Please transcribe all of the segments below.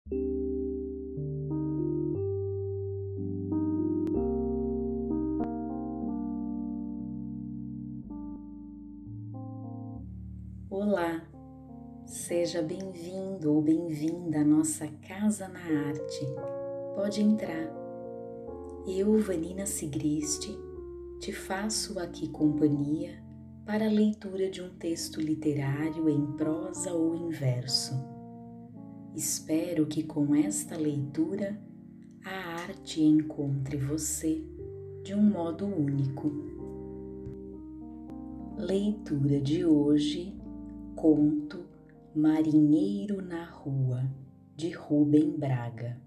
Olá, seja bem-vindo ou bem-vinda à nossa Casa na Arte. Pode entrar. Eu, Vanina Sigrist, te faço aqui companhia para a leitura de um texto literário em prosa ou em verso. Espero que com esta leitura a arte encontre você de um modo único. Leitura de hoje, conto Marinheiro na Rua, de Rubem Braga.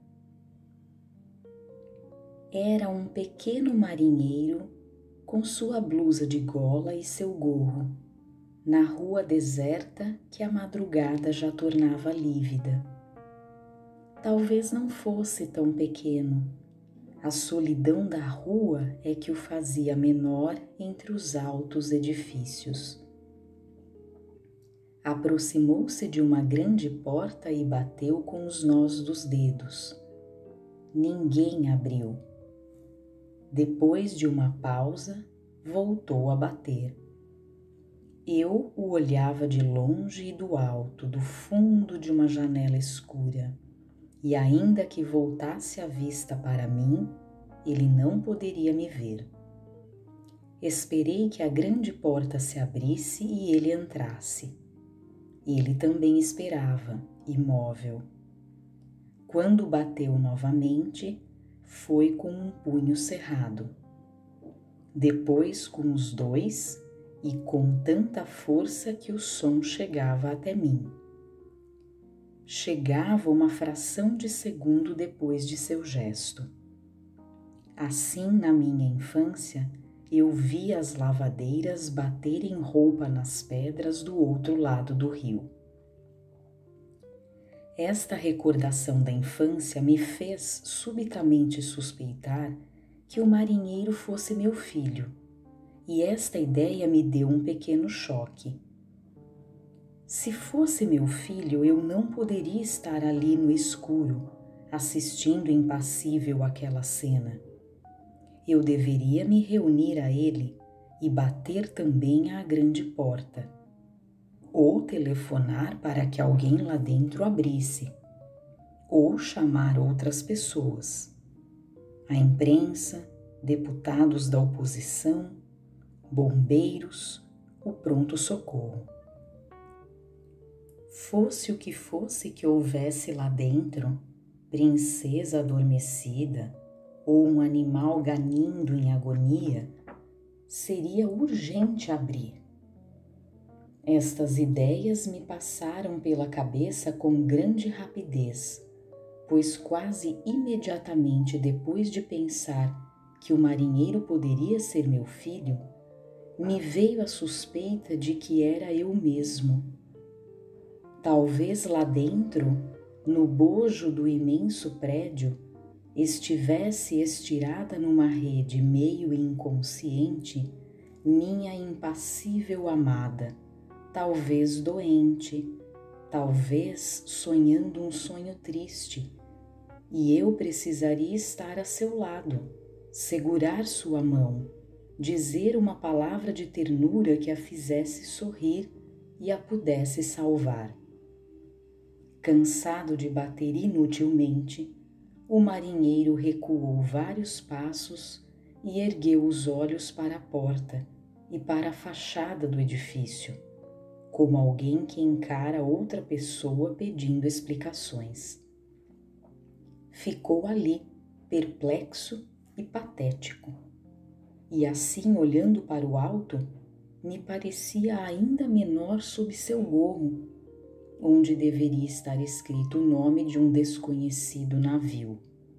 Era um pequeno marinheiro com sua blusa de gola e seu gorro, na rua deserta que a madrugada já tornava lívida. Talvez não fosse tão pequeno. A solidão da rua é que o fazia menor entre os altos edifícios. Aproximou-se de uma grande porta e bateu com os nós dos dedos. Ninguém abriu. Depois de uma pausa, voltou a bater. Eu o olhava de longe e do alto, do fundo de uma janela escura, e ainda que voltasse a vista para mim, ele não poderia me ver. Esperei que a grande porta se abrisse e ele entrasse. Ele também esperava, imóvel. Quando bateu novamente, foi com um punho cerrado. Depois com os dois e com tanta força que o som chegava até mim. Chegava uma fração de segundo depois de seu gesto. Assim, na minha infância, eu vi as lavadeiras baterem roupa nas pedras do outro lado do rio. Esta recordação da infância me fez subitamente suspeitar que o marinheiro fosse meu filho, e esta ideia me deu um pequeno choque. Se fosse meu filho, eu não poderia estar ali no escuro, assistindo impassível àquela cena. Eu deveria me reunir a ele e bater também à grande porta, ou telefonar para que alguém lá dentro abrisse, ou chamar outras pessoas, a imprensa, deputados da oposição, bombeiros, o pronto-socorro. Fosse o que fosse que houvesse lá dentro, princesa adormecida, ou um animal ganindo em agonia, seria urgente abrir. Estas ideias me passaram pela cabeça com grande rapidez, pois quase imediatamente depois de pensar que o marinheiro poderia ser meu filho, me veio a suspeita de que era eu mesmo. Talvez lá dentro, no bojo do imenso prédio, estivesse estirada numa rede meio inconsciente minha impassível amada, talvez doente, talvez sonhando um sonho triste, e eu precisaria estar a seu lado, segurar sua mão, dizer uma palavra de ternura que a fizesse sorrir e a pudesse salvar. Cansado de bater inutilmente, o marinheiro recuou vários passos e ergueu os olhos para a porta e para a fachada do edifício, como alguém que encara outra pessoa pedindo explicações. Ficou ali, perplexo e patético, e assim, olhando para o alto, me parecia ainda menor sob seu gorro, onde deveria estar escrito o nome de um desconhecido navio.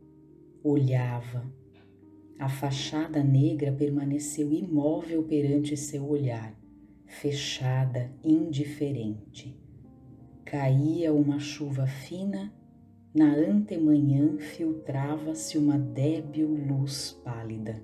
Olhava. A fachada negra permaneceu imóvel perante seu olhar, fechada, indiferente. Caía uma chuva fina, na antemanhã filtrava-se uma débil luz pálida.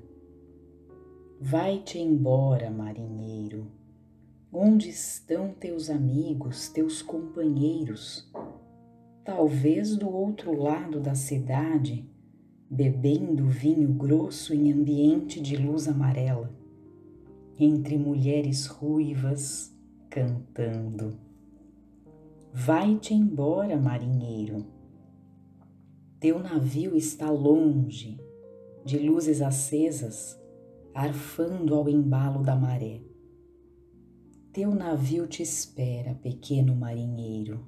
Vai-te embora, marinheiro. Onde estão teus amigos, teus companheiros? talvez do outro lado da cidade, bebendo vinho grosso em ambiente de luz amarela, entre mulheres ruivas cantando. Vai-te embora, marinheiro. Teu navio está longe, de luzes acesas, arfando ao embalo da maré. Teu navio te espera, pequeno marinheiro.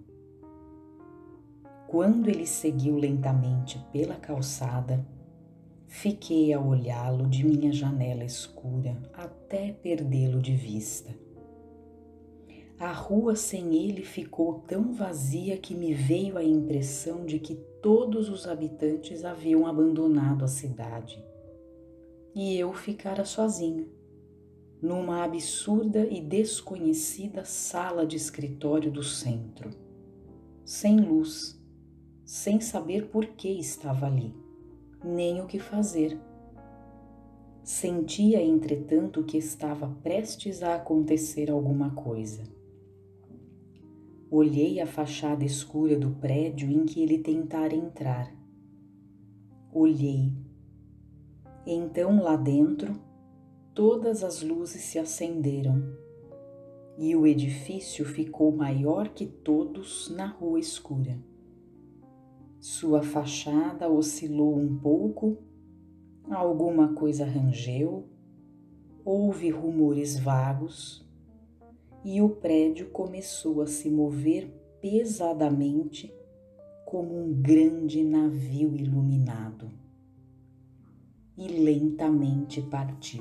Quando ele seguiu lentamente pela calçada, fiquei a olhá-lo de minha janela escura até perdê-lo de vista. A rua sem ele ficou tão vazia que me veio a impressão de que todos os habitantes haviam abandonado a cidade e eu ficara sozinho, numa absurda e desconhecida sala de escritório do centro, sem luz, sem saber por que estava ali, nem o que fazer. Sentia, entretanto, que estava prestes a acontecer alguma coisa. Olhei a fachada escura do prédio em que ele tentara entrar. Olhei. Então, lá dentro, todas as luzes se acenderam e o edifício ficou maior que todos na rua escura. Sua fachada oscilou um pouco, alguma coisa rangeu, houve rumores vagos e o prédio começou a se mover pesadamente como um grande navio iluminado e lentamente partiu.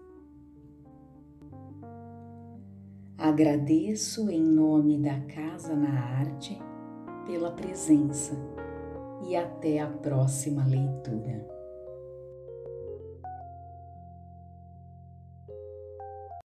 Agradeço em nome da Casa na Arte pela presença e até a próxima leitura.